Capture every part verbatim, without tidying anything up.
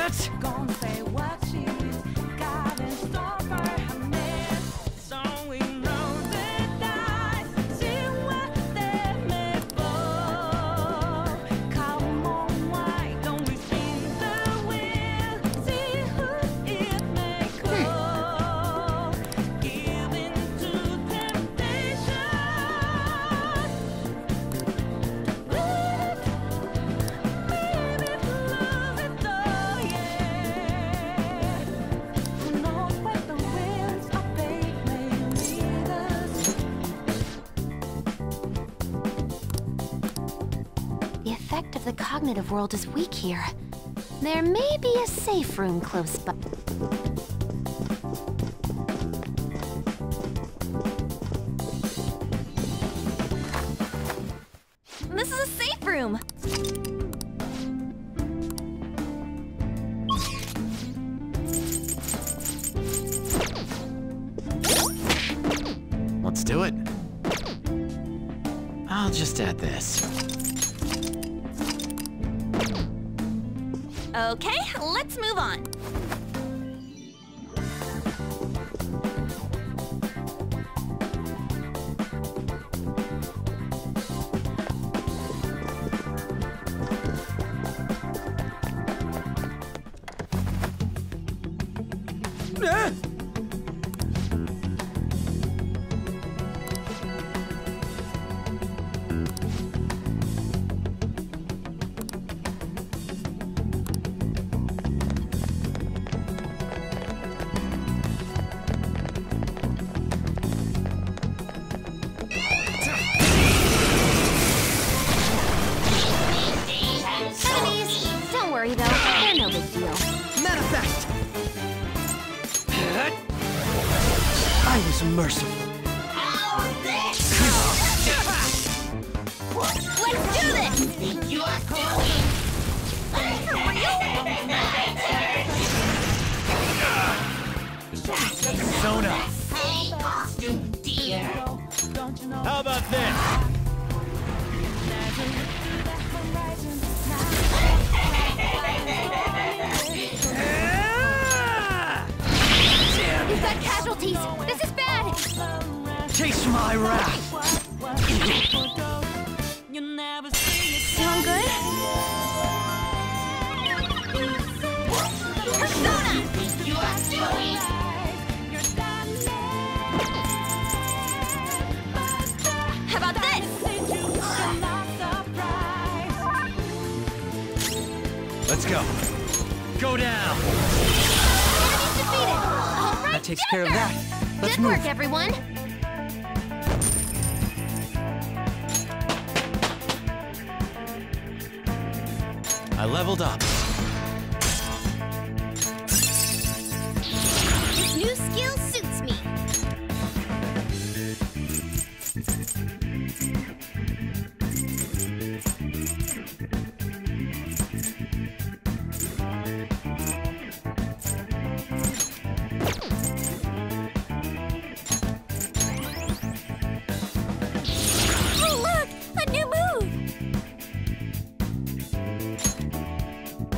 Gonna say what she's got in store for her man. So we know the dice, see what they're made for. Come on, why don't we spin the wheel? See who it may go. Give in to temptation. Maybe lose it though, yeah. Who knows where the winds of fate may lead us? The effect of the cognitive world is weak here. There may be a safe room close by. This is a safe room! Let's do it. I'll just add this. Okay, let's move on. Enemies! Don't worry though, they're no big deal. Manifest! I was merciful. Let's do this! You are doing Sona! costume, dear. Don't you know? How about this? We've got casualties! This is bad! Taste my wrath! You never see it. Doing good? Persona! You are doing How about this? Let's go. Go down! Enemies defeated! All right, That takes care of Joker! that. Let's Good move. work, everyone! I leveled up. This new skill suits me. Oh, look! A new move!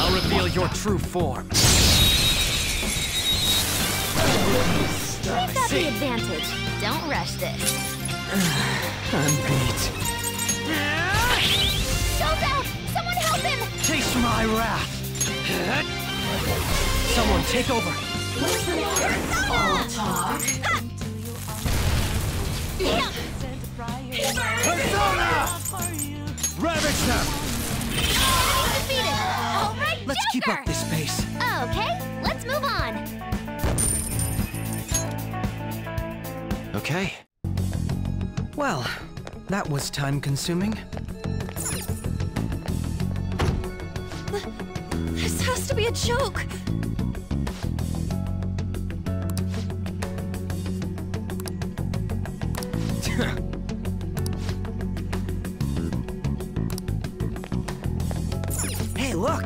I'll reveal your true form. We've got the advantage. Don't rush this. I'm beat. Show's out! Someone help him! Taste my wrath. Someone take over. All talk. Persona! Ravage them! Defeated! All right, Let's keep Joker! up this pace. Okay, let's move on. Okay. Well, that was time-consuming. This has to be a joke. Hey, look!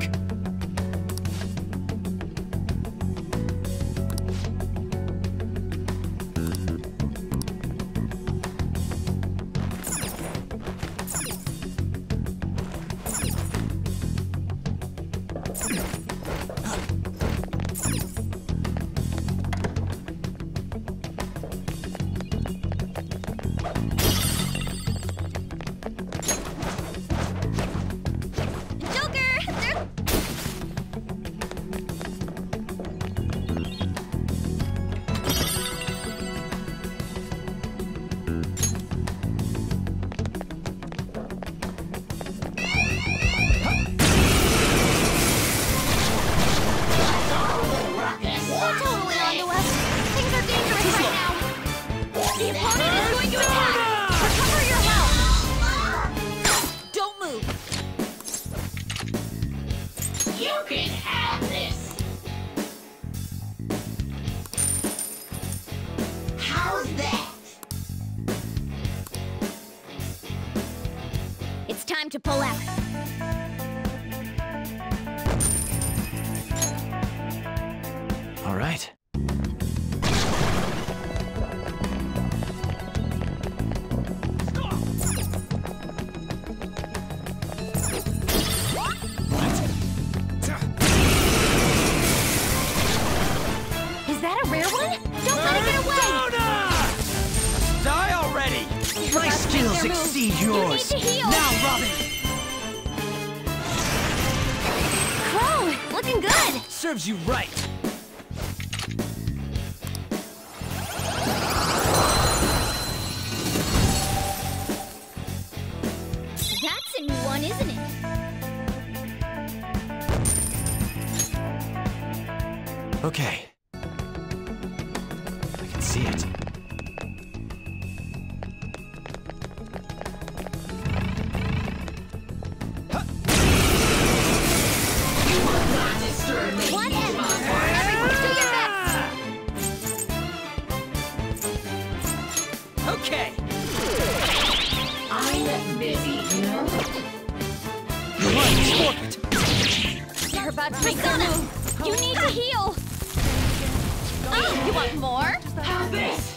Joker! They're... They're totally onto us. Things are dangerous right now. The opponent is going to attack! Recover your health! Don't move! You can have this. How's that? It's time to pull out. All right. Is that a rare one? Don't let it get away! Die already! My about to make skills their move. exceed You need yours. to heal. Now, Robin! Crow, looking good! Serves you right. That's a new one, isn't it? Okay. I can see it. Not disturb me. One enemy! Everyone do your best! Okay. I'm busy, you know? Your line is forfeit. They're about to make their move! You need to heal! Oh, you want more? How's this?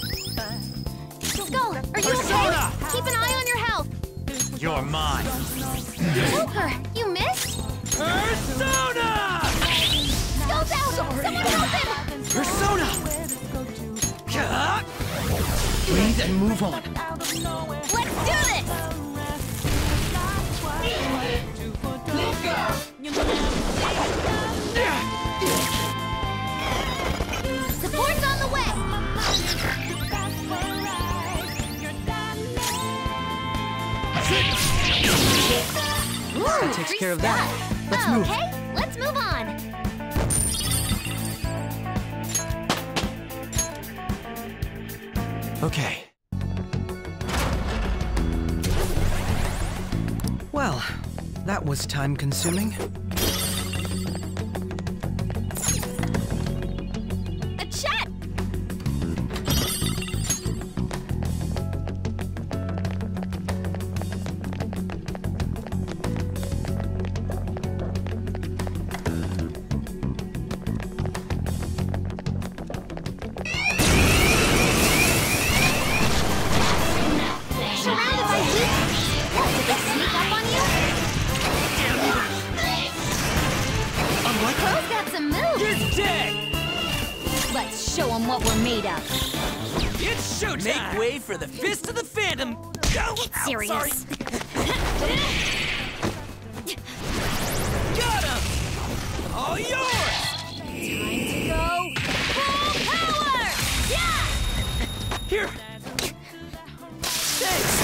Go! Are you Persona! okay? Keep an eye on your health! You're mine. Joker, you missed? Persona! Goes out! Someone help him! Persona! Breathe and move on. Let's do this! Let's go. Support's on the way! Ooh, That takes free care of stuff. that. Let's move. Okay, let's move on. Okay. Well, that was time-consuming. A chat! Surrounded by heat! What, did they sneak up on you? Let's show them what we're made of. It's showtime! Make way for the Fist of the Phantom! Oh, Get ow, serious. sorry. Got him! All yours! Time to go full power! Yeah! Here! Thanks!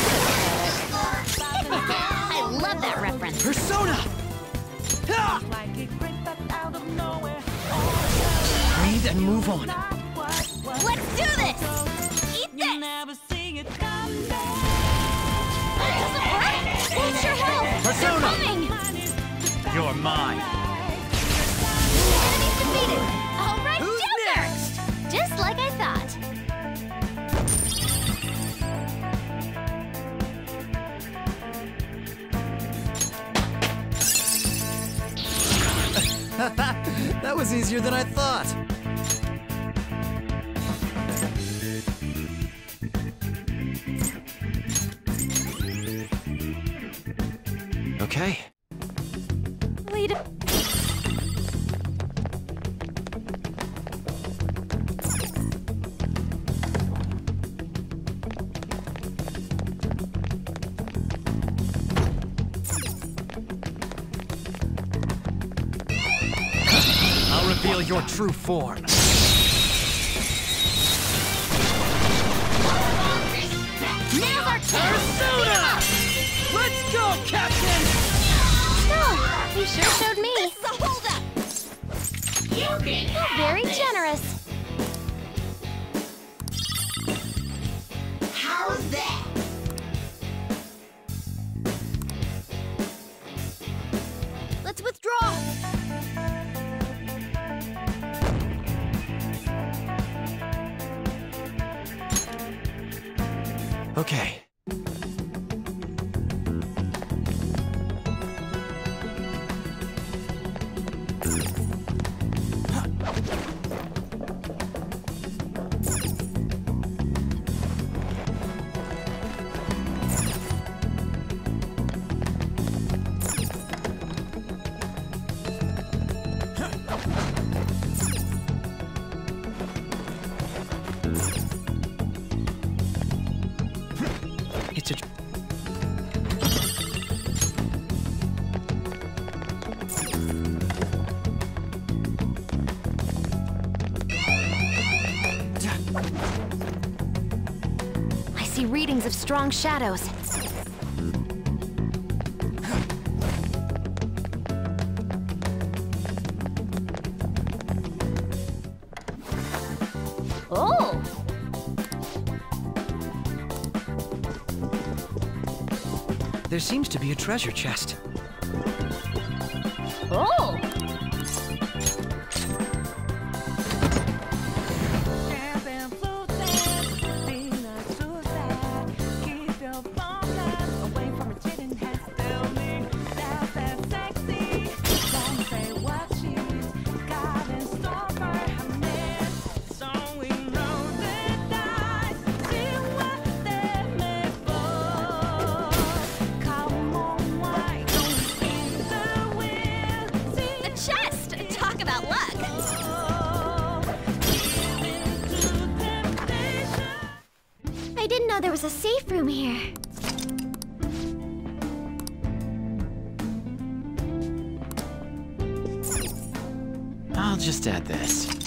I love that reference. Persona! Ha! Like it great but out of nowhere. Breathe and move on. Let's do this! Eat You this! never see it come down. That doesn't work! Where's your help? Persona! They're coming! You're mine! Enemy's defeated! All right, Who's Joker! next? Just like I thought. That was easier than I thought. Okay. Wait a... I'll reveal your true form. Now's our chance! Persona! Let's go, Captain! Oh, you sure showed me. This is a holdup! You can You're have very this. generous. How's that? Let's withdraw. Okay. It's a... I see readings of strong shadows. Oh! There seems to be a treasure chest. Oh! Camp and floating, be not suicide. Keep your phone away from a cheating hat. Tell me that's that sexy. Don't say what she's got in store for her man. So we know that I see what they're made for. Come on, why don't we in the wind? See The chest! Talk about luck! I didn't know there was a safe room here. I'll just add this.